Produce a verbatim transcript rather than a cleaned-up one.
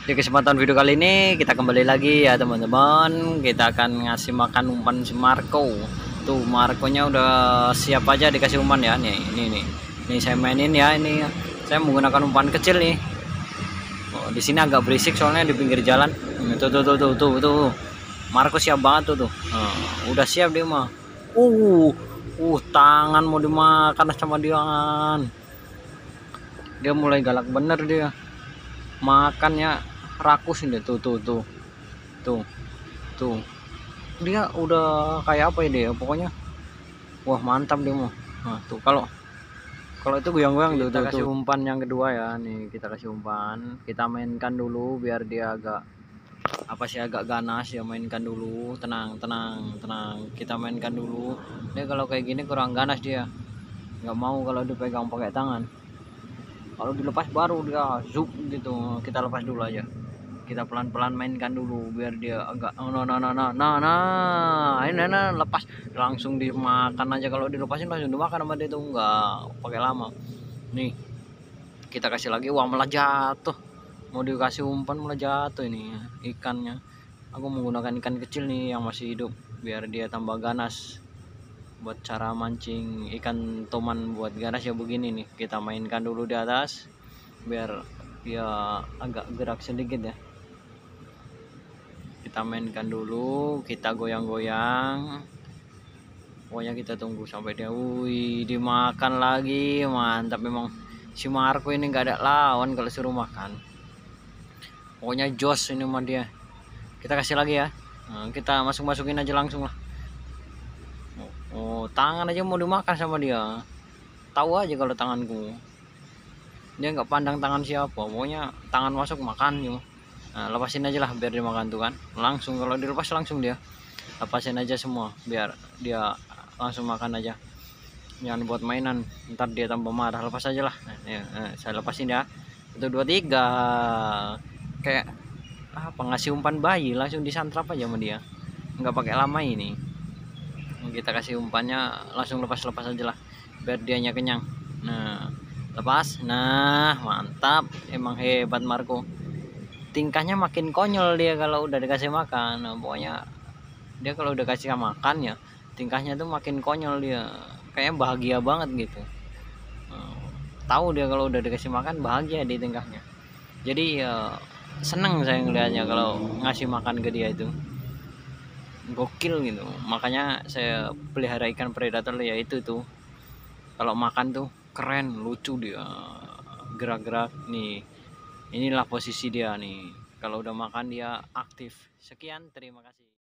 Di kesempatan video kali ini kita kembali lagi ya teman-teman. Kita akan ngasih makan umpan si Marco. Tuh Marconya udah siap aja dikasih umpan ya. Nih, ini nih. Ini saya mainin ya ini. Saya menggunakan umpan kecil nih. Oh, di sini agak berisik soalnya di pinggir jalan. Tuh tuh tuh tuh tuh tuh. Marco siap banget tuh tuh. Nah, udah siap dia mah. Uh, uh tangan mau dimakan sama dia. Dia mulai galak bener dia. Makannya rakus ini tuh tuh tuh tuh tuh dia udah kayak apa ya dia pokoknya. Wah mantap dia mau. Nah tuh kalau kalau itu goyang-goyang tuh, kita tuh, kasih tuh. Umpan yang kedua ya nih, kita kasih umpan, kita mainkan dulu biar dia agak apa sih agak ganas ya. Mainkan dulu, tenang tenang tenang, kita mainkan dulu. Dia kalau kayak gini kurang ganas, dia nggak mau kalau dipegang pakai tangan. Kalau dilepas baru dia zup gitu. Kita lepas dulu aja, kita pelan-pelan mainkan dulu biar dia agak oh, nah nah nah nah nah nah ini nah, lepas langsung dimakan aja. Kalau dilepasin langsung dimakan sama dia tuh, nggak pakai lama. Nih kita kasih lagi. Wah malah jatuh, mau dikasih umpan malah jatuh ini ikannya. Aku menggunakan ikan kecil nih yang masih hidup biar dia tambah ganas. Buat cara mancing ikan toman buat ganas ya begini nih, kita mainkan dulu di atas biar dia agak gerak sedikit ya. Kita mainkan dulu, kita goyang-goyang, pokoknya kita tunggu sampai dia wih dimakan lagi. Mantap memang si Marco ini, nggak ada lawan kalau suruh makan, pokoknya jos ini mah dia. Kita kasih lagi ya. Nah, kita masuk-masukin aja langsung lah. Oh tangan aja mau dimakan sama dia, tahu aja kalau tanganku. Dia nggak pandang tangan siapa, pokoknya tangan masuk makan ya. Nah, lepasin aja lah biar dia makan tuh kan langsung. Kalau dilepas langsung dia lepasin aja semua biar dia langsung makan aja, jangan buat mainan ntar dia tambah marah. Lepas aja lah. Nah, ya, nah, saya lepasin ya. Itu dua tiga, kayak apa ngasih umpan bayi, langsung disantrap aja sama dia, nggak pakai lama ini. Kita kasih umpannya langsung lepas-lepas aja lah biar dianya kenyang. Nah lepas, nah mantap, emang hebat Marco. Tingkahnya makin konyol dia kalau udah dikasih makan. Nah, pokoknya dia kalau udah kasih makan ya tingkahnya tuh makin konyol dia, kayaknya bahagia banget gitu. Nah, tahu dia kalau udah dikasih makan bahagia di tingkahnya. Jadi ya seneng saya ngelihatnya kalau ngasih makan ke dia itu gokil gitu. Makanya saya pelihara ikan predator ya itu tuh, kalau makan tuh keren lucu dia gerak-gerak nih. Inilah posisi dia nih, kalau udah makan dia aktif. Sekian, terima kasih.